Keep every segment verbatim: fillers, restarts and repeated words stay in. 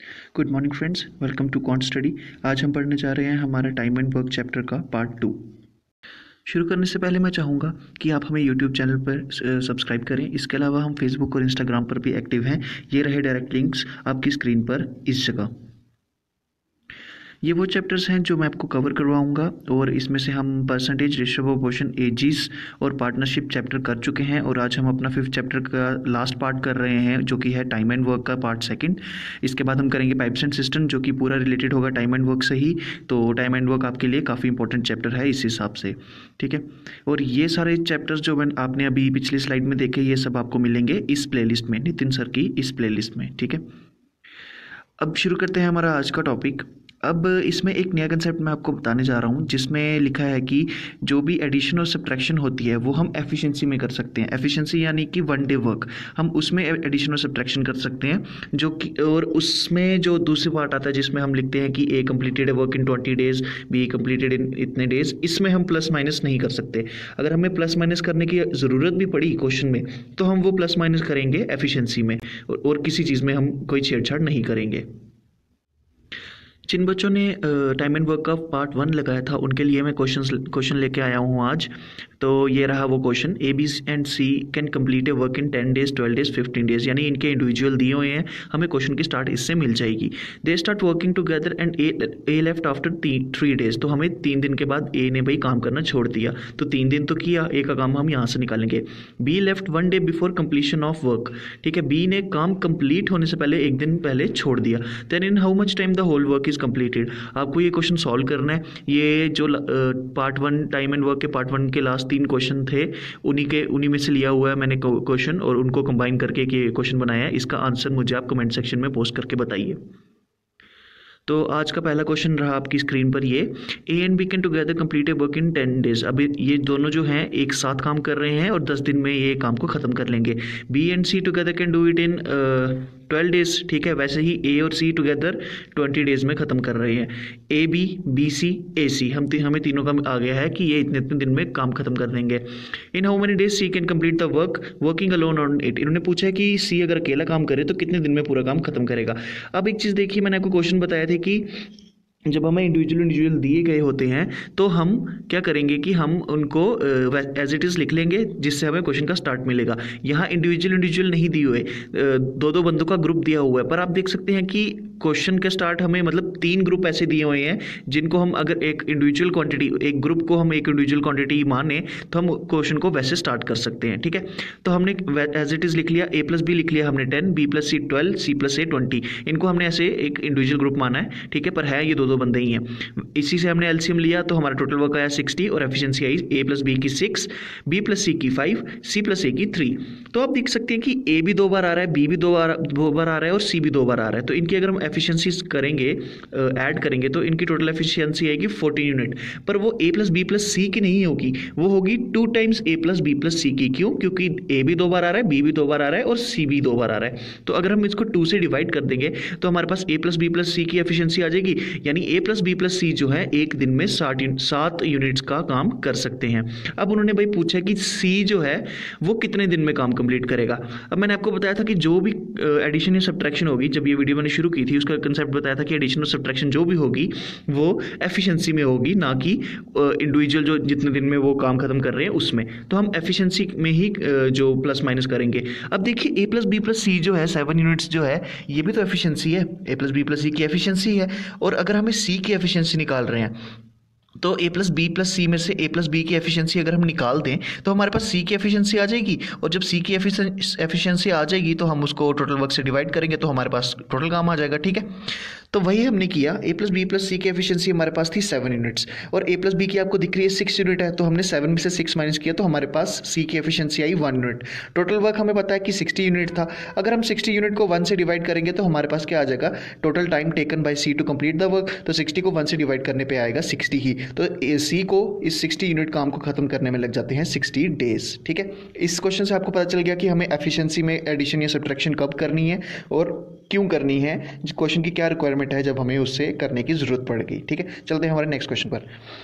Good morning friends, welcome to quant study. आज हम पढ़ने जा रहे हैं हमारा टाइम एंड वर्क चैप्टर का पार्ट टू। शुरू करने से पहले मैं चाहूँगा कि आप हमें यूट्यूब चैनल पर सब्सक्राइब करें। इसके अलावा हम फेसबुक और इंस्टाग्राम पर भी एक्टिव हैं। ये रहे डायरेक्ट लिंक्स आपकी स्क्रीन पर इस जगह। ये वो चैप्टर्स हैं जो मैं आपको कवर करवाऊंगा और इसमें से हम परसेंटेज, रेशियो प्रोपोर्शन, एजिस और पार्टनरशिप चैप्टर कर चुके हैं और आज हम अपना फिफ्थ चैप्टर का लास्ट पार्ट कर रहे हैं जो कि है टाइम एंड वर्क का पार्ट सेकंड। इसके बाद हम करेंगे पाइप्स एंड सिस्टम जो कि पूरा रिलेटेड होगा टाइम एंड वर्क से ही। तो टाइम एंड वर्क आपके लिए काफ़ी इंपॉर्टेंट चैप्टर है इस हिसाब से, ठीक है। और ये सारे चैप्टर्स जो मैं आपने अभी पिछली स्लाइड में देखे ये सब आपको मिलेंगे इस प्लेलिस्ट में, नितिन सर की इस प्लेलिस्ट में, ठीक है। अब शुरू करते हैं हमारा आज का टॉपिक। अब इसमें एक नया कंसेप्ट मैं आपको बताने जा रहा हूँ जिसमें लिखा है कि जो भी एडिशन और सब्ट्रैक्शन होती है वो हम एफिशिएंसी में कर सकते हैं। एफिशिएंसी यानी कि वन डे वर्क, हम उसमें एडिशन और सब्ट्रैक्शन कर सकते हैं जो कि, और उसमें जो दूसरी पार्ट आता है जिसमें हम लिखते हैं कि A completed work in twenty days, B completed in इतने डेज, इसमें हम प्लस माइनस नहीं कर सकते। अगर हमें प्लस माइनस करने की ज़रूरत भी पड़ी क्वेश्चन में तो हम वो प्लस माइनस करेंगे एफिशिएंसी में और, और किसी चीज़ में हम कोई छेड़छाड़ नहीं करेंगे। जिन बच्चों ने टाइम एंड वर्क का पार्ट वन लगाया था उनके लिए मैं क्वेश्चन क्वेश्चन लेके आया हूँ आज। तो ये रहा वो question, A B and C can complete a work in ten days, twelve days, fifteen days, यानी इनके इंडिविजुअल दिए हुए हैं। हमें क्वेश्चन की स्टार्ट इससे मिल जाएगी। They start working together and A left after three days. तो हमें तीन दिन के बाद ए ने भाई काम करना छोड़ दिया, तो तीन दिन तो किया, ए का काम हम यहाँ से निकालेंगे। B left one day before completion of work, ठीक है। बी ने काम कंप्लीट होने से पहले एक दिन पहले छोड़ दिया। Then in how much time the whole work is completed. आपको ये क्वेश्चन सॉल्व करना है। ये जो part one time and work के पार्ट वन के लास्ट तीन क्वेश्चन थे उन्हीं के उन्हीं में से लिया हुआ है मैंने क्वेश्चन और उनको कंबाइन करके ये क्वेश्चन बनाया है। इसका आंसर मुझे आप कमेंट सेक्शन में पोस्ट करके बताइए। तो आज का पहला क्वेश्चन रहा आपकी स्क्रीन पर ये, A and B can together complete a work in ten days. अभी ये दोनों जो हैं एक साथ काम कर रहे हैं और दस दिन में ये काम को ख़त्म कर लेंगे। B and C together can do it in twelve days, ठीक है। वैसे ही ए और सी टुगेदर ट्वेंटी डेज में ख़त्म कर रहे हैं। ए बी, बी सी, ए सी, हम ती, हमें तीनों का आ गया है कि ये इतने इतने दिन में काम खत्म कर देंगे। In how many days C can complete the work working alone on it. इन्होंने पूछा है कि सी अगर अकेला काम करे तो कितने दिन में पूरा काम खत्म करेगा। अब एक चीज़ देखिए, मैंने आपको क्वेश्चन बताया था कि जब हमें इंडिविजुअल इंडिविजुअल दिए गए होते हैं तो हम क्या करेंगे कि हम उनको एज इट इज़ लिख लेंगे जिससे हमें क्वेश्चन का स्टार्ट मिलेगा। यहाँ इंडिविजुअल इंडिविजुअल नहीं दिए हुए, दो दो बंदों का ग्रुप दिया हुआ है, पर आप देख सकते हैं कि क्वेश्चन के स्टार्ट हमें मतलब तीन ग्रुप ऐसे दिए हुए हैं जिनको हम अगर एक इंडिविजुअल क्वांटिटी, एक ग्रुप को हम एक इंडिविजुअल क्वांटिटी माने तो हम क्वेश्चन को वैसे स्टार्ट कर सकते हैं, ठीक है। तो हमने एज इट इज़ लिख लिया, ए प्लस बी लिख लिया हमने ten, B plus C twelve, C plus A twenty. इनको हमने ऐसे एक इंडिविजुअल ग्रुप माना है, ठीक है, पर है ये दो दो बंदे ही हैं। इसी से हमने एलसीएम लिया तो हमारा टोटल वर्क आया सिक्सटी और एफिशिएंसी आई ए प्लस बी की सिक्स, बी प्लस सी की फाइव, सी प्लस ए की थ्री। तो आप देख सकते हैं कि ए भी दो बार आ रहा है, बी भी दो बार दो बार आ रहा है और सी भी दो बार आ रहा है। तो इनकी अगर हम एफिशिएंसी करेंगे, ऐड करेंगे तो इनकी टोटल एफिशिएंसी आएगी फोर्टीन यूनिट। पर वो A plus B plus C की नहीं होगी, वो होगी two times A plus B plus C की। क्यों? क्योंकि ए भी दो बार आ रहा है, बी भी दो बार आ रहा है और सी भी दो बार आ रहा है। तो अगर हम इसको टू से डिवाइड कर देंगे तो हमारे पास A plus B plus C की एफिशिएंसी आ जाएगी, यानी A plus B plus C जो है एक दिन में साठ सात यूनिट्स का काम कर सकते हैं। अब उन्होंने भाई पूछा कि सी जो है वो कितने दिन में काम कंप्लीट करेगा। अब मैंने आपको बताया था कि जो भी एडिशन या सब्ट्रैक्शन होगी, जब ये वीडियो मैंने शुरू की थी उसका कंसेप्ट बताया था कि एडिशन और सब्ट्रैक्शन जो भी होगी वो एफिशिएंसी में होगी, ना कि इंडिविजुअल जो जितने दिन में वो काम खत्म कर रहे हैं उसमें। तो हम एफिशिएंसी में ही जो प्लस माइनस करेंगे। अब देखिए A plus B plus C जो है सेवन यूनिट्स जो है ये भी तो एफिशिएंसी है, A plus B plus C की एफिशिएंसी है। और अगर हमें सी की एफिशिएंसी निकाल रहे हैं तो A plus B plus C में से ए प्लस बी की एफिशिएंसी अगर हम निकाल दें तो हमारे पास सी की एफिशिएंसी आ जाएगी। और जब सी की एफिशिएंसी आ जाएगी तो हम उसको टोटल वर्क से डिवाइड करेंगे तो हमारे पास टोटल काम आ जाएगा, ठीक है। तो वही हमने किया। A plus B plus C की एफिशिएंसी हमारे पास थी सेवन यूनिट्स और ए प्लस बी की आपको दिख रही है सिक्स यूनिट है, तो हमने सेवन में से सिक्स माइनस किया तो हमारे पास सी की एफिशिएंसी आई वन यूनिट। टोटल वर्क हमें पता है कि सिक्सटी यूनिट था। अगर हम सिक्सटी यूनिट को वन से डिवाइड करेंगे तो हमारे पास क्या आ जाएगा, total time taken by C to complete the work. तो सिक्सटी को वन से डिवाइड करने पे आएगा सिक्सटी ही। तो सी को इस सिक्सटी यूनिट काम को खत्म करने में लग जाते हैं सिक्सटी डेज, ठीक है। इस क्वेश्चन से आपको पता चल गया कि हमें एफिशिएंसी में एडिशन या सब्ट्रैक्शन कब करनी है और क्यों करनी है, क्वेश्चन की क्या रिक्वायरमेंट है जब हमें उससे करने की जरूरत पड़ गई, ठीक है। चलते हैं हमारे नेक्स्ट क्वेश्चन पर।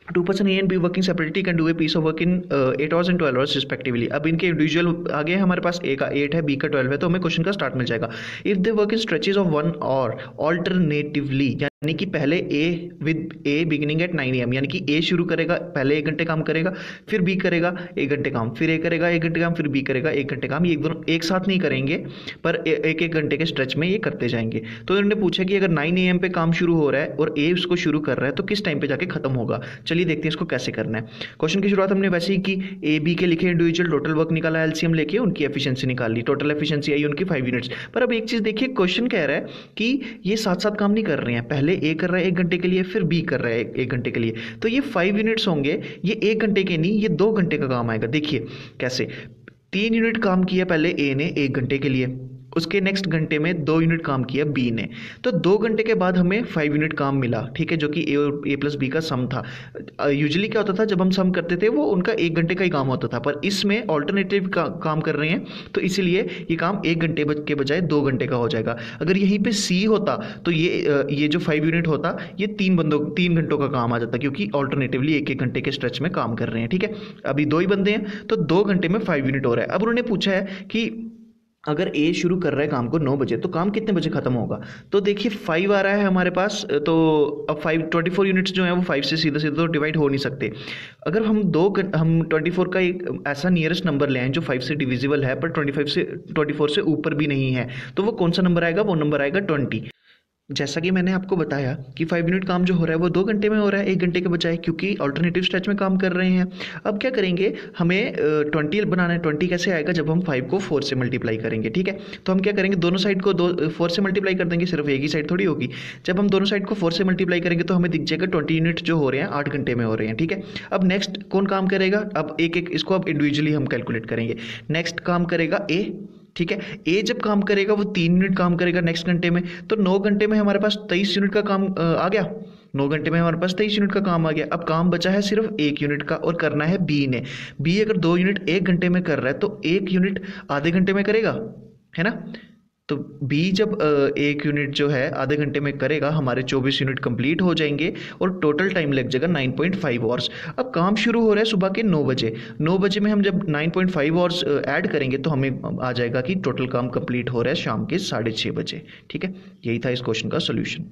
Two person A and B working separately can do a piece of work in eight hours and twelve hours respectively. अब इनके इंडिविजुअल आगे हमारे पास ए का एट है, बी का ट्वेल्व है, तो हमें क्वेश्चन का स्टार्ट मिल जाएगा। If they work in stretches of one और ऑल्टरनेटिवली, यानी कि पहले A with A beginning at nine A M, यानी कि ए शुरू करेगा, पहले एक घंटे काम करेगा, फिर बी करेगा एक घंटे काम, फिर ए करेगा एक घंटे काम, फिर बी करेगा एक घंटे काम। ये दोनों एक साथ नहीं करेंगे पर एक एक घंटे के स्ट्रेच में ये करते जाएंगे। तो इन्होंने पूछा कि अगर नाइन ए एम पे काम शुरू हो रहा है और ए उसको शुरू कर रहा है तो किस टाइम पे जाके खत्म होगा। चलिए देखते हैं इसको कैसे करना है। क्वेश्चन की शुरुआत हमने वैसे ही की, ए बी के लिखे इंडिविजुअल टोटल वर्क निकाला, एलसीएम लेके उनकी एफिशिएंसी निकाल ली, टोटल एफिशिएंसी आई उनकी फाइव यूनिट्स। पर अब एक चीज देखिए, क्वेश्चन कह रहा है कि ये साथ साथ काम नहीं कर रहे हैं, पहले ए कर रहा है एक घंटे के लिए, फिर बी कर रहा है एक, एक घंटे के लिए, तो ये फाइव यूनिट्स होंगे, ये एक घंटे के नहीं, ये दो घंटे का काम आएगा। देखिए कैसे, तीन यूनिट काम किया पहले ए ने एक घंटे के लिए, उसके नेक्स्ट घंटे में दो यूनिट काम किया बी ने, तो दो घंटे के बाद हमें फाइव यूनिट काम मिला, ठीक है, जो कि ए और ए प्लस बी का सम था। यूजुअली क्या होता था जब हम सम करते थे वो उनका एक घंटे का ही काम होता था, पर इसमें ऑल्टरनेटिव का काम कर रहे हैं तो इसीलिए ये काम एक घंटे के बजाय दो घंटे का हो जाएगा। अगर यहीं पे सी होता तो ये ये जो फाइव यूनिट होता ये तीन बंदों तीन घंटों का काम आ जाता, क्योंकि ऑल्टरनेटिवली एक एक घंटे के स्ट्रेच में काम कर रहे हैं, ठीक है। अभी दो ही बंदे हैं तो दो घंटे में फाइव यूनिट हो रहा है। अब उन्होंने पूछा है कि अगर ए शुरू कर रहा है काम को नौ बजे तो काम कितने बजे खत्म होगा। तो देखिए फाइव आ रहा है हमारे पास, तो अब फाइव ट्वेंटी फोर यूनिट्स जो हैं वो फाइव से सीधा सीधा तो डिवाइड हो नहीं सकते। अगर हम दो हम ट्वेंटी फोर का एक ऐसा नियरेस्ट नंबर ले आए जो फाइव से डिविजिबल है पर ट्वेंटी फाइव से ट्वेंटी फोर से ऊपर भी नहीं है, तो वो कौन सा नंबर आएगा, वो नंबर आएगा ट्वेंटी। जैसा कि मैंने आपको बताया कि फाइव यूनिट काम जो हो रहा है वो दो घंटे में हो रहा है एक घंटे के बजाय, क्योंकि अल्टरनेटिव स्ट्रेच में काम कर रहे हैं। अब क्या करेंगे, हमें ट्वेंटी बनाना है। ट्वेंटी कैसे आएगा, जब हम फाइव को फोर से मल्टीप्लाई करेंगे, ठीक है। तो हम क्या करेंगे, दोनों साइड को दो फोर से मल्टीप्लाई कर देंगे, सिर्फ एक ही साइड थोड़ी होगी। जब हम दोनों साइड को फोर से मल्टीप्लाई करेंगे तो हमें दिख जाएगा ट्वेंटी यूनिट जो हो रहे हैं आठ घंटे में हो रहे हैं, ठीक है। अब नेक्स्ट कौन काम करेगा, अब एक एक इसको अब इंडिविजुअली हम कैलकुलेट करेंगे। नेक्स्ट काम करेगा ए, ठीक है। ए जब काम करेगा वो तीन यूनिट काम करेगा नेक्स्ट घंटे में, तो नौ घंटे में हमारे पास तेईस यूनिट का काम आ गया। नौ घंटे में हमारे पास तेईस यूनिट का काम आ गया। अब काम बचा है सिर्फ एक यूनिट का और करना है बी ने। बी अगर दो यूनिट एक घंटे में कर रहा है तो एक यूनिट आधे घंटे में करेगा, है ना। तो बी जब एक यूनिट जो है आधे घंटे में करेगा, हमारे चौबीस यूनिट कंप्लीट हो जाएंगे और टोटल टाइम लग जाएगा नाइन पॉइंट फाइव आवर्स। अब काम शुरू हो रहा है सुबह के नौ बजे, नौ बजे में हम जब nine point five hours add करेंगे तो हमें आ जाएगा कि टोटल काम कंप्लीट हो रहा है शाम के साढ़े छः बजे, ठीक है। यही था इस क्वेश्चन का सोल्यूशन।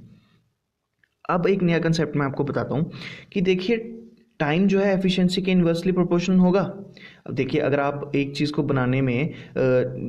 अब एक नया कंसेप्ट मैं आपको बताता हूँ कि देखिए टाइम जो है एफिशिएंसी के इन्वर्सली प्रोपोर्शनल होगा। अब देखिए अगर आप एक चीज़ को बनाने में आ,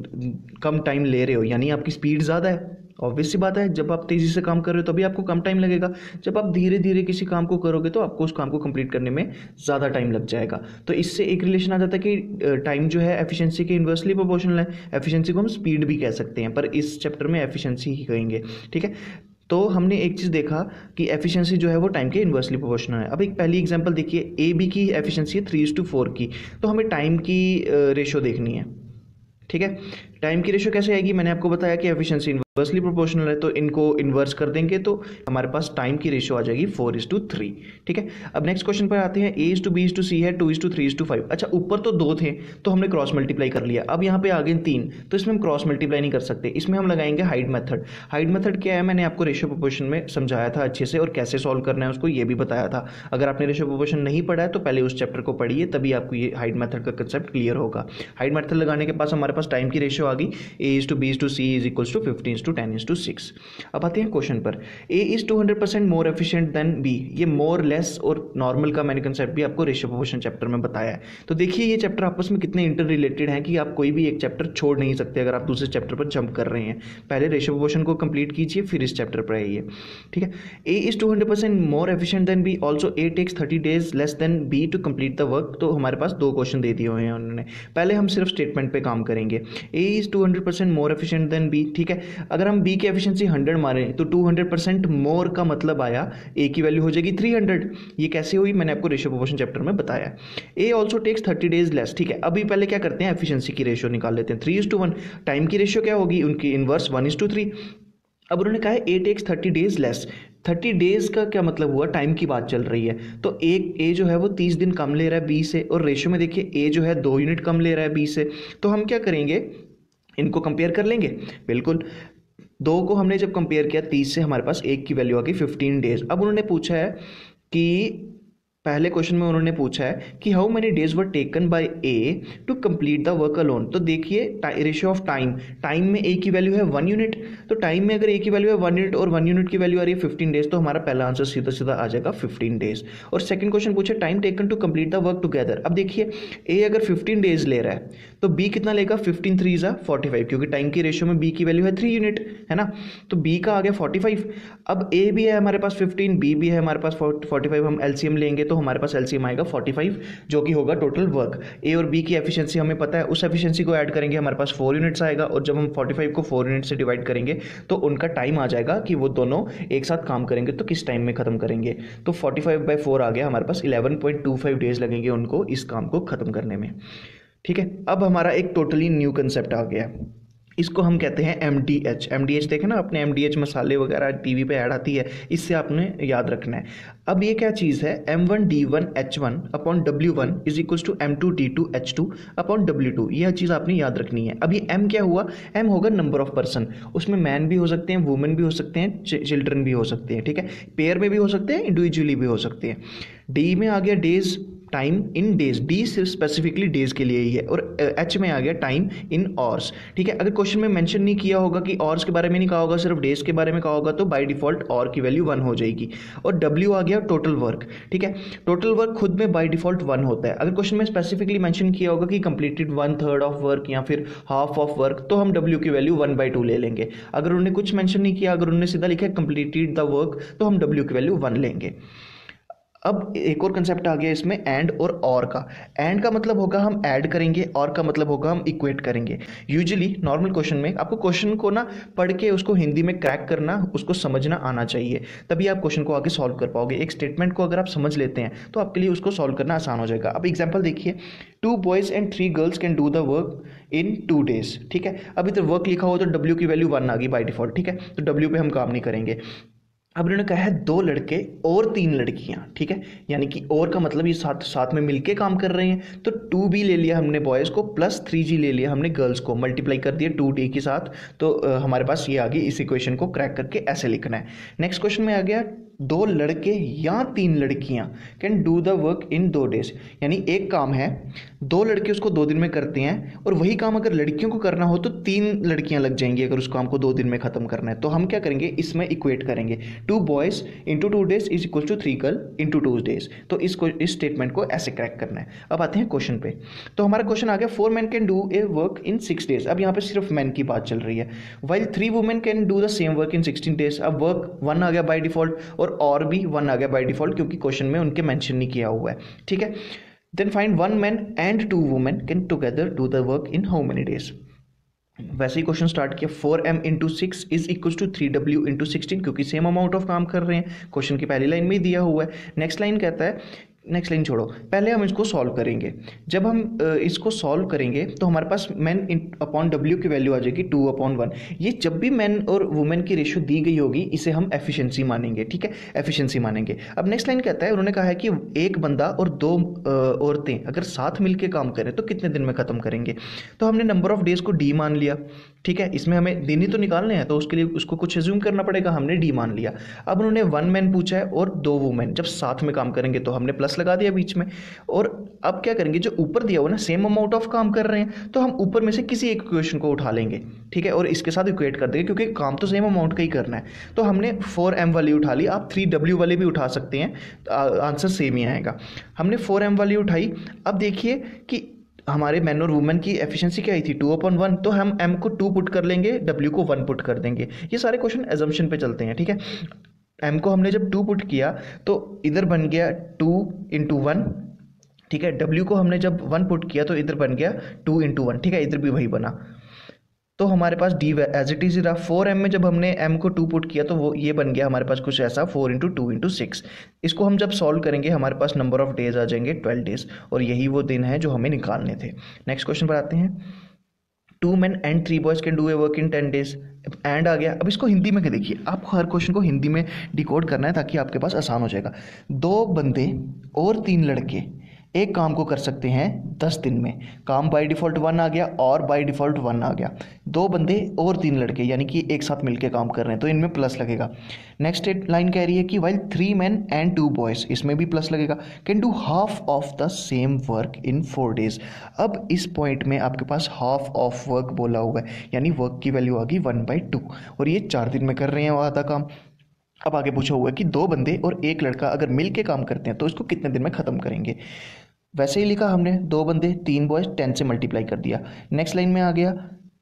कम टाइम ले रहे हो यानी आपकी स्पीड ज़्यादा है, ऑब्वियस सी बात है जब आप तेज़ी से काम कर रहे हो तभी आपको कम टाइम लगेगा। जब आप धीरे धीरे किसी काम को करोगे तो आपको उस काम को कंप्लीट करने में ज़्यादा टाइम लग जाएगा। तो इससे एक रिलेशन आ जाता है कि टाइम जो है एफिशिएंसी के इन्वर्सली प्रोपोर्शनल है। एफिशिएंसी को हम स्पीड भी कह सकते हैं पर इस चैप्टर में एफिशिएंसी ही कहेंगे, ठीक है। तो हमने एक चीज़ देखा कि एफिशिएंसी जो है वो टाइम के इन्वर्सली प्रोपोर्शनल है। अब एक पहली एग्जांपल देखिए, ए बी की एफिशिएंसी है थ्री इज टू फोर की, तो हमें टाइम की रेशो देखनी है, ठीक है। टाइम की रेशो कैसे आएगी, मैंने आपको बताया कि एफिशिएंसी इन्वर्सली प्रोपोर्शनल है तो इनको इन्वर्स कर देंगे तो हमारे पास टाइम की रेशो आ जाएगी फोर इज टू थ्री, ठीक है। अब नेक्स्ट क्वेश्चन पर आते हैं, A is to B is to C है, two is to three is to five. अच्छा ऊपर तो दो थे तो हमने क्रॉस मल्टीप्लाई कर लिया, अब यहाँ पे आ गए तीन तो इसमें हम क्रॉस मल्टीप्लाई नहीं कर सकते, इसमें हम लगाएंगे हाइड मेथड। हाइड मेथड क्या है, मैंने आपको रेशो प्रोपोर्शन में समझाया था अच्छे से और कैसे सॉल्व करना है उसको ये भी बताया था। अगर आपने रेशो प्रोपोर्शन नहीं पढ़ा है तो पहले उस चैप्टर को पढ़िए, तभी आपको ये हाइड मेथड का कंसेप्ट क्लियर होगा। हाइड मेथड लगाने के पास हमारे पास टाइम की रेशो आ गई, A is to B is to C is equals to fifteen is to ten is to six. अब आते हैं क्वेश्चन पर, A is two hundred percent more efficient than B. ये मोर लेस और normal का मैंने कंसेप्ट भी आपको रेशियो प्रोपोर्शन चैप्टर में बताया है। तो देखिए ये चैप्टर आपस में कितने इंटर रिलेटेड हैं कि आप कोई भी एक चैप्टर छोड़ नहीं सकते अगर आप दूसरे चैप्टर पर जंप कर रहे हैं। पहले रेशियो प्रोपोर्शन को कंप्लीट कीजिए फिर इस चैप्टर पर आइए, ठीक है। A is two hundred percent more efficient than B, also A takes thirty days less than B to complete the work. तो हमारे पास दो क्वेश्चन दे दिए हुए हैं उन्होंने, पहले हम सिर्फ स्टेटमेंट पे काम करेंगे। A is two hundred percent more efficient than B, ठीक है। अगर हम बी की एफिशिएंसी हंड्रेड मारें तो टू हंड्रेड परसेंट मोर का मतलब आया ए की वैल्यू हो जाएगी थ्री हंड्रेड। ये कैसे हुई मैंने आपको रेशियो प्रोपोर्शन चैप्टर में बताया। A also takes thirty days less, ठीक है। अभी पहले क्या करते हैं, एफिशिएंसी की रेशियो निकाल लेते हैं, three is to one. Time की रेशियो क्या होगी उनकी, inverse one is to three. अब उन्होंने कहा है A takes thirty days less. Thirty days का क्या मतलब हुआ, टाइम की बात चल रही है तो एक ए जो है वो तीस दिन कम ले रहा है बी से, और रेशियो में देखिए ए जो है दो यूनिट कम ले रहा है बी से। तो हम क्या करेंगे, इनको कंपेयर कर लेंगे। बिल्कुल, दो को हमने जब कंपेयर किया तीस से हमारे पास एक की वैल्यू आ गई फिफ्टीन डेज। अब उन्होंने पूछा है कि पहले क्वेश्चन में उन्होंने पूछा है कि how many days were taken by A to complete the work alone. तो देखिए रेशियो ऑफ टाइम, टाइम में ए की वैल्यू है वन यूनिट, तो टाइम में अगर ए की वैल्यू है वन यूनिट और वन यूनिट की वैल्यू आ रही है फिफ्टीन डेज, तो हमारा पहला आंसर सीधा सीधा आ जाएगा फिफ्टीन डेज। और सेकंड क्वेश्चन पूछे time taken to complete the work together. अब देखिए ए अगर फिफ्टीन डेज ले रहा है तो बी कितना लेगा, फिफ्टीन थ्री जा फोर्टी फाइव, क्योंकि टाइम की रेशियो में बी की वैल्यू है थ्री यूनिट, है ना, तो बी का आ गया फोर्टी फाइव। अब ए भी है हमारे पास फिफ्टीन, बी भी है हमारे पास फोर्टी फाइव, हम एलसीएम लेंगे तो हमारे पास एलसीएम आएगा फोर्टी फाइव, जो कि होगा टोटल वर्क। ए और बी की एफिशिएंसी हमें पता है, उस एफिशिएंसी को ऐड करेंगे हमारे पास फोर यूनिट्स आएगा, और जब हम फोर्टी फाइव को फोर यूनिट से डिवाइड करेंगे तो उनका टाइम आ जाएगा कि वो दोनों एक साथ काम करेंगे तो किस टाइम में खत्म करेंगे। तो फोर्टी फाइव बाई फोर आ गया हमारे पास, eleven point two five days लगेंगे उनको इस काम को खत्म करने में। ठीक है, अब हमारा एक टोटली न्यू कंसेप्ट आ गया, इसको हम कहते हैं M D H. M D H देखे ना आपने, एम डी एच मसाले वगैरह टीवी पे ऐड आती है, इससे आपने याद रखना है। अब ये क्या चीज़ है, M one D one H one upon W one is equals to M two D two H two upon W two, यह चीज़ आपने याद रखनी है। अब ये एम क्या हुआ, एम होगा नंबर ऑफ पर्सन, उसमें मैन भी हो सकते हैं, वुमेन भी हो सकते हैं, चिल्ड्रन भी हो सकते हैं, ठीक है, पेयर में भी हो सकते हैं, इंडिविजुअली भी हो सकते हैं। डी में आ गया days, time in days, D सिर्फ स्पेसिफिकली डेज के लिए ही है, और एच में आ गया टाइम इन आवर्स। ठीक है, अगर क्वेश्चन में मेंशन नहीं किया होगा कि आवर्स के बारे में नहीं कहा होगा, सिर्फ डेज के बारे में कहा होगा, तो बाय डिफॉल्ट और की वैल्यू वन हो जाएगी। और डब्ल्यू आ गया टोटल वर्क। ठीक है, टोटल वर्क खुद में बाय डिफॉल्ट वन होता है। अगर क्वेश्चन में स्पेसिफिकली मेंशन किया होगा कि completed one third of work या फिर हाफ ऑफ वर्क, तो हम डब्ल्यू की वैल्यू वन बाई टू ले लेंगे। अगर उन्होंने कुछ मेंशन नहीं किया, अगर उन्होंने सीधा लिखा है कंप्लीटेड द वर्क, तो हम डब्ल्यू की वैल्यू वन लेंगे। अब एक और कंसेप्ट आ गया इसमें एंड और और का। एंड का मतलब होगा हम ऐड करेंगे, और का मतलब होगा हम इक्वेट करेंगे। यूजुअली नॉर्मल क्वेश्चन में आपको क्वेश्चन को ना पढ़ के उसको हिंदी में क्रैक करना, उसको समझना आना चाहिए, तभी आप क्वेश्चन को आगे सॉल्व कर पाओगे। एक स्टेटमेंट को अगर आप समझ लेते हैं तो आपके लिए उसको सॉल्व करना आसान हो जाएगा। अब एग्जाम्पल देखिए, two boys and three girls can do the work in two days. ठीक है, अब इधर वर्क लिखा हो तो डब्ल्यू की वैल्यू वन आ गई बाई डिफॉल्ट। ठीक है, तो डब्ल्यू पे हम काम नहीं करेंगे। अब उन्होंने कहा है दो लड़के और तीन लड़कियां। ठीक है, यानी कि और का मतलब ये साथ साथ में मिलके काम कर रहे हैं, तो टू बी ले लिया हमने बॉयज़ को, प्लस थ्री जी ले लिया हमने गर्ल्स को, मल्टीप्लाई कर दिया टू डी के साथ, तो आ, हमारे पास ये आ गई। इस इक्वेशन को क्रैक करके ऐसे लिखना है। नेक्स्ट क्वेश्चन में आ गया दो लड़के या तीन लड़कियां can do the work in दो डेज, यानी एक काम है दो लड़के उसको दो दिन में करते हैं, और वही काम अगर लड़कियों को करना हो तो तीन लड़कियां लग जाएंगी अगर उस काम को दो दिन में खत्म करना है। तो हम क्या करेंगे, इसमें इक्वेट करेंगे, two boys into two days is equal to three girl into two days. तो इसको इस स्टेटमेंट को ऐसे क्रैक करना है। अब आते हैं क्वेश्चन पे। तो हमारा क्वेश्चन आ गया four man can do a work in six days. अब यहाँ पे सिर्फ मैन की बात चल रही है। While three women can do the same work in sixteen days. अब वर्क वन आ गया बाई डिफॉल्ट, और और भी वन आ गया बाई डिफॉल्ट, क्योंकि क्वेश्चन में उनके मेंशन नहीं किया हुआ है। ठीक है, then find one man and two women can together do the work in how many days. वैसे ही क्वेश्चन स्टार्ट किया, four M into six is equal to three W into sixteen, क्योंकि सेम अमाउंट ऑफ काम कर रहे हैं, question की पहली लाइन में ही दिया हुआ है। नेक्स्ट लाइन कहता है, नेक्स्ट लाइन छोड़ो, पहले हम इसको सॉल्व करेंगे। जब हम इसको सॉल्व करेंगे तो हमारे पास मैन अपॉन डब्ल्यू की वैल्यू आ जाएगी टू अपॉन वन। ये जब भी मैन और वुमेन की रेशियो दी गई होगी इसे हम एफिशिएंसी मानेंगे। ठीक है, एफिशिएंसी मानेंगे। अब नेक्स्ट लाइन कहता है, उन्होंने कहा है कि एक बंदा और दो औरतें अगर साथ मिलकर काम करें तो कितने दिन में खत्म करेंगे। तो हमने नंबर ऑफ डेज को डी मान लिया। ठीक है, इसमें हमें दिन ही तो निकालने हैं, तो उसके लिए उसको कुछ एज्यूम करना पड़ेगा, हमने डी मान लिया। अब उन्होंने वन मैन पूछा है और दो वुमेन जब साथ में काम करेंगे तो हमने प्लस लगा दिया बीच में। और अब क्या करेंगे, जो ऊपर दिया हुआ ना सेम अमाउंट ऑफ काम कर रहे हैं, तो हम ऊपर में से किसी एक इक्वेशन को उठा लेंगे। ठीक है, और इसके साथ इक्वेट कर देंगे, क्योंकि काम तो सेम अमाउंट का ही करना है। तो हमने फोर एम वाली उठा ली, आप थ्री डब्ल्यू वाले भी उठा सकते हैं, आंसर सेम ही आएगा। हमने फोर एम वाली उठाई। अब देखिए कि हमारे मैन और वुमेन की एफिशिएंसी क्या आई थी, टू अपॉन वन, तो हम एम को टू पुट कर लेंगे, डब्ल्यू को वन पुट कर देंगे। ये सारे क्वेश्चन एजम्पशन पे चलते हैं। ठीक है, एम को हमने जब टू पुट किया तो इधर बन गया टू इंटू वन। ठीक है, डब्ल्यू को हमने जब वन पुट किया तो इधर बन गया टू इंटू वन। ठीक है, इधर भी वही बना, तो हमारे पास डी एज इट इज रहा। फोर एम में जब हमने एम को टू पुट किया तो वो ये बन गया हमारे पास कुछ ऐसा, four into two into six. इसको हम जब सॉल्व करेंगे हमारे पास नंबर ऑफ डेज आ जाएंगे ट्वेल्व डेज, और यही वो दिन है जो हमें निकालने थे। नेक्स्ट क्वेश्चन पर आते हैं, two man and three boys can do a work in ten days. And आ गया। अब इसको हिंदी में देखिए, आपको हर क्वेश्चन को हिंदी में डिकोड करना है ताकि आपके पास आसान हो जाएगा। दो बंदे और तीन लड़के एक काम को कर सकते हैं दस दिन में। काम बाय डिफ़ॉल्ट वन आ गया और बाय डिफ़ॉल्ट वन आ गया। दो बंदे और तीन लड़के यानी कि एक साथ मिलके काम कर रहे हैं तो इनमें प्लस लगेगा। नेक्स्ट लाइन कह रही है कि while three man and two boys, इसमें भी प्लस लगेगा। Can do half of the same work in four days. अब इस पॉइंट में आपके पास हाफ ऑफ वर्क बोला हुआ है यानी वर्क की वैल्यू आ गई वन बाई टू और ये चार दिन में कर रहे हैं वो आधा काम। अब आगे पूछा हुआ है कि दो बंदे और एक लड़का अगर मिल के काम करते हैं तो इसको कितने दिन में ख़त्म करेंगे। वैसे ही लिखा हमने, दो बंदे तीन बॉयज टेन से मल्टीप्लाई कर दिया। नेक्स्ट लाइन में आ गया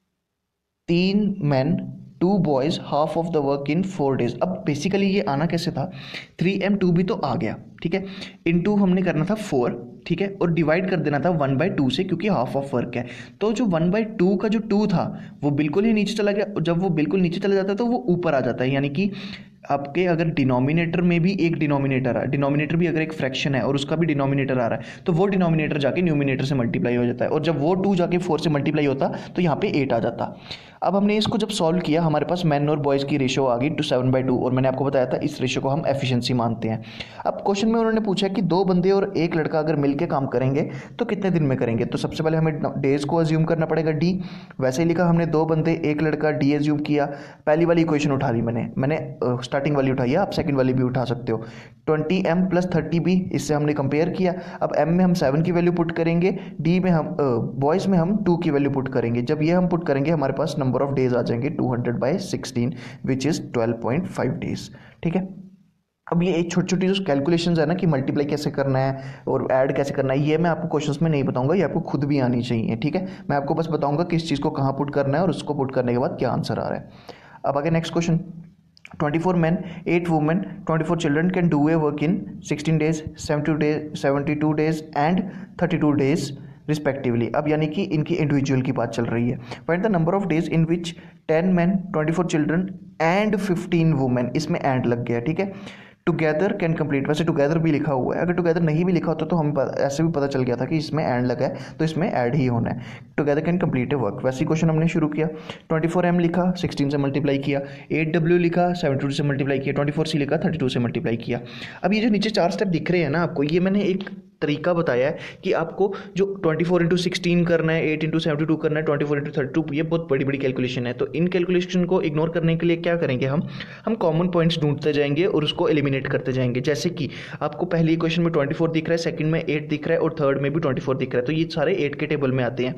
तीन man two boys half of the work in four days. अब बेसिकली ये आना कैसे था, थ्री एम टू भी तो आ गया, ठीक है, इन टू हमने करना था फोर, ठीक है, और डिवाइड कर देना था वन बाई टू से क्योंकि हाफ ऑफ वर्क है। तो जो वन बाई टू का जो टू था वो बिल्कुल ही नीचे चला गया। जब वो बिल्कुल नीचे चला जाता है तो वो ऊपर आ जाता है, यानी कि आपके अगर डिनोमिनेटर में भी एक डिनोमिनेटर आ डिनोमिनेटर भी अगर एक फ्रैक्शन है और उसका भी डिनोमिनेटर आ रहा है तो वो डिनोमिनेटर जाके न्यूमिनेटर से मल्टीप्लाई हो जाता है और जब वो टू जाके फोर से मल्टीप्लाई होता तो यहाँ पे एट आ जाता। अब हमने इसको जब सॉल्व किया हमारे पास मैन और बॉयज़ की रेशो आ गई टू सेवन बाई टू और मैंने आपको बताया था इस रेशो को हम एफिशिएंसी मानते हैं। अब क्वेश्चन में उन्होंने पूछा कि दो बंदे और एक लड़का अगर मिलके काम करेंगे तो कितने दिन में करेंगे। तो सबसे पहले हमें डेज को अज्यूम करना पड़ेगा डी। वैसे ही लिखा हमने दो बंदे एक लड़का डी अज्यूम किया। पहली वाली इक्वेशन उठा ली मैंने मैंने स्टार्टिंग वाली उठाई है, आप सेकंड वाली भी उठा सकते हो। Twenty M plus thirty B, इससे हमने कंपेयर किया। अब एम में हम सेवन की वैल्यू पुट करेंगे, डी में हम बॉयज़ में हम टू की वैल्यू पुट करेंगे। जब ये हम पुट करेंगे हमारे पास नंबर ऑफ डेज आ जाएंगे two hundred by sixteen which is twelve point five days, ठीक है। अब ये एक छोटी छोटी जो कैलकुलेशंस है ना कि मल्टीप्लाई कैसे करना है और ऐड कैसे करना है, ये मैं आपको क्वेश्चंस में नहीं बताऊंगा, ये आपको खुद भी आनी चाहिए, ठीक है। मैं आपको बस बताऊंगा किस चीज़ को कहाँ पुट करना है और उसको पुट करने के बाद क्या आंसर आ रहा है। अब आगे next question, twenty four men, eight women, twenty four children can do a work in sixteen days, seventy days, seventy two days and thirty two days respectively. अब यानी कि इनकी इंडिविजुअल की बात चल रही है। Find the number of days in which ten men, twenty four children and fifteen women, इसमें एंड लग गया, ठीक है। टुगेदर कैन कंप्लीट, वैसे टुगेदर भी लिखा हुआ है, अगर टुगेदर नहीं भी लिखा होता तो हम ऐसे भी पता चल गया था कि इसमें एंड लगा है तो इसमें ऐड ही होना है। Together can complete a work. वैसे क्वेश्चन हमने शुरू किया, ट्वेंटी फोर एम लिखा, सिक्सटीन से मल्टीप्लाई किया, एट डब्ल्यू लिखा, सेवेंटी टू से मल्टीप्लाई किया, ट्वेंटी फोर सी लिखा, थर्टी टू से मल्टीप्लाई किया। अब ये जो नीचे चार स्टेप दिख रहे हैं ना आपको, ये मैंने एक तरीका बताया है कि आपको जो ट्वेंटी फोर इंटू सिक्सटीन करना है, एट इंटू सेवेंटी टू करना है, twenty four into thirty two, ये बहुत बड़ी बड़ी कैलकुलेशन है। तो इन कैलकुलेशन को इग्नोर करने के लिए क्या करेंगे हम हम कॉमन पॉइंट्स ढूंढते जाएंगे और उसको एलिमिनेट करते जाएंगे। जैसे कि आपको पहली इक्वेशन में ट्वेंटी फोर दिख रहा है, सेकंड में एट दिख रहा है और थर्ड में भी ट्वेंटी फोर दिख रहा है, तो ये सारे एट के टेबल में आते हैं।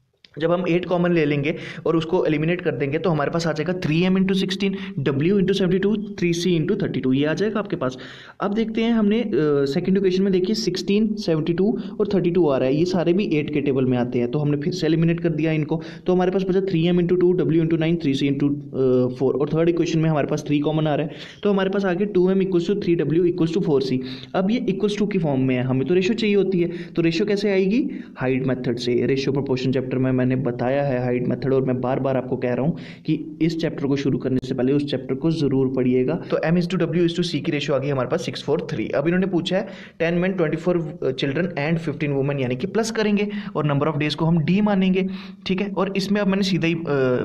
जब हम एट कॉमन ले लेंगे और उसको एलिमिनेट कर देंगे तो हमारे पास आ जाएगा three M into sixteen, W into seventy two, three C into thirty two, ये आ जाएगा आपके पास। अब देखते हैं हमने सेकंड इक्वेशन में देखिए सिक्सटीन, सेवेंटी टू और थर्टी टू आ रहा है, ये सारे भी एट के टेबल में आते हैं तो हमने फिर से एलिमिनेट कर दिया इनको। तो हमारे पास बचा three M into two, W into nine, three C into four और थर्ड इक्वेशन में हमारे पास थ्री कॉमन आ रहा है तो हमारे पास आगे two M equals to three W equals to four C. अब ये इक्वल्स टू की फॉर्म में है, हमें तो रेशो चाहिए होती है, तो रेशो कैसे आएगी, हाइड मेथड से। रेशो प्रोपोर्शन चैप्टर में मैंने बताया है हाइड मेथड, और मैं बार बार आपको कह रहा हूं कि इस चैप्टर को शुरू करने से पहले उस चैप्टर को जरूर पढ़िएगा। तो m is to W is to C की रेशो आ गई हमारे पास सिक्स फोर थ्री। अब इन्होंने पूछा है ten men, twenty four children and fifteen women, यानी कि प्लस करेंगे और नंबर ऑफ डेज को हम डी मानेंगे, ठीक है। और इसमें अब मैंने सीधा ही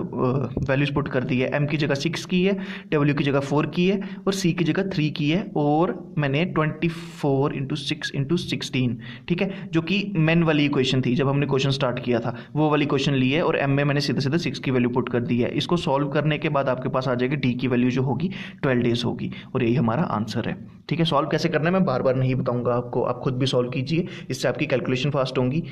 वैल्यूज पुट कर दी है, m की जगह सिक्स की है, w की जगह फोर की है और c की जगह थ्री की है, और मैंने twenty four into six into sixteen, ठीक है, जो कि मेन वाली इक्वेशन थी जब हमने क्वेश्चन स्टार्ट किया था, वो वाली क्वेश्चन ली है और m में मैंने सीधा सीधा सिक्स की वैल्यू पुट कर दी है। इसको सॉल्व करने के बाद आपके पास आ जाएगी डी की वैल्यू जो होगी ट्वेल्व डेज होगी और यही हमारा आंसर है, ठीक है। सॉल्व कैसे करना है मैं बार बार नहीं बताऊंगा आपको, आप खुद भी सॉल्व कीजिए, इससे आपकी कैलकुलेशन फास्ट होंगी।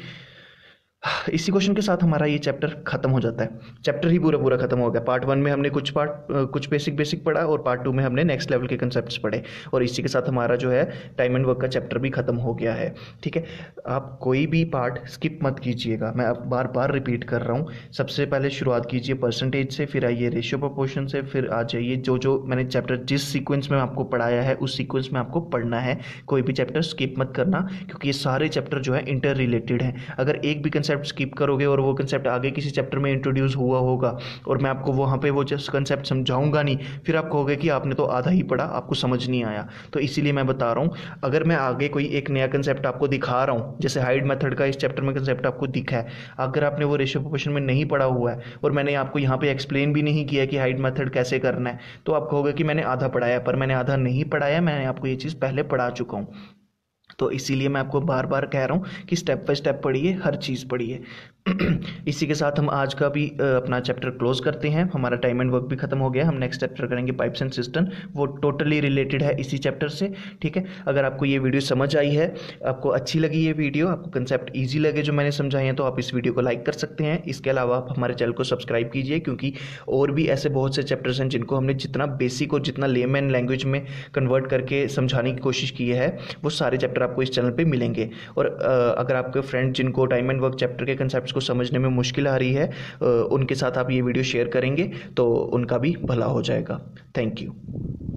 इसी क्वेश्चन के साथ हमारा ये चैप्टर खत्म हो जाता है, चैप्टर ही पूरा पूरा खत्म हो गया। पार्ट वन में हमने कुछ पार्ट कुछ बेसिक बेसिक पढ़ा और पार्ट टू में हमने नेक्स्ट लेवल के कंसेप्ट्स पढ़े और इसी के साथ हमारा जो है टाइम एंड वर्क का चैप्टर भी खत्म हो गया है, ठीक है। आप कोई भी पार्ट स्किप मत कीजिएगा, मैं अब बार बार रिपीट कर रहा हूँ। सबसे पहले शुरुआत कीजिए परसेंटेज से, फिर आइए रेशियो प्रोपोर्शन से, फिर आ जाइए जो जो मैंने चैप्टर जिस सीक्वेंस में आपको पढ़ाया है उस सीक्वेंस में आपको पढ़ना है, कोई भी चैप्टर स्किप मत करना क्योंकि ये सारे चैप्टर जो है इंटर रिलेटेड हैं। अगर एक भी कंसेप्ट स्किप करोगे और वो कंसेप्ट आगे किसी चैप्टर में इंट्रोड्यूस हुआ होगा और मैं आपको वहाँ पे वो जस्ट कंसेप्ट समझाऊंगा नहीं, फिर आप कहोगे कि आपने तो आधा ही पढ़ा, आपको समझ नहीं आया। तो इसीलिए मैं बता रहा हूँ, अगर मैं आगे कोई एक नया कंसेप्ट आपको दिखा रहा हूँ, जैसे हाइड मेथड का इस चैप्टर में कंसेप्ट आपको दिखा है, अगर आपने वो रेशियो प्रोपोर्शन में नहीं पढ़ा हुआ है और मैंने आपको यहाँ पे एक्सप्लेन भी नहीं किया कि हाइड मेथड कैसे करना है, तो आप कहोगे कि मैंने आधा पढ़ाया, पर मैंने आधा नहीं पढ़ाया, मैंने आपको ये चीज़ पहले पढ़ा चुका हूँ। तो इसीलिए मैं आपको बार बार कह रहा हूँ कि स्टेप बाय स्टेप पढ़िए, हर चीज़ पढ़िए। इसी के साथ हम आज का भी अपना चैप्टर क्लोज करते हैं। हमारा टाइम एंड वर्क भी खत्म हो गया। हम नेक्स्ट चैप्टर करेंगे पाइप्स एंड सिस्टम, वो टोटली रिलेटेड है इसी चैप्टर से। ठीक है, अगर आपको ये वीडियो समझ आई है, आपको अच्छी लगी ये वीडियो, आपको कंसेप्ट ईजी लगे जो मैंने समझाए हैं, तो आप इस वीडियो को लाइक कर सकते हैं। इसके अलावा आप हमारे चैनल को सब्सक्राइब कीजिए, क्योंकि और भी ऐसे बहुत से चैप्टर्स हैं जिनको हमने जितना बेसिक और जितना लेमैन लैंग्वेज में कन्वर्ट करके समझाने की कोशिश की है, वो सारे चैप्टर आपको इस चैनल पर मिलेंगे। और अगर आपके फ्रेंड जिनको टाइम एंड वर्क चैप्टर के कंसेप्ट को समझने में मुश्किल आ रही है, उनके साथ आप ये वीडियो शेयर करेंगे तो उनका भी भला हो जाएगा। Thank you.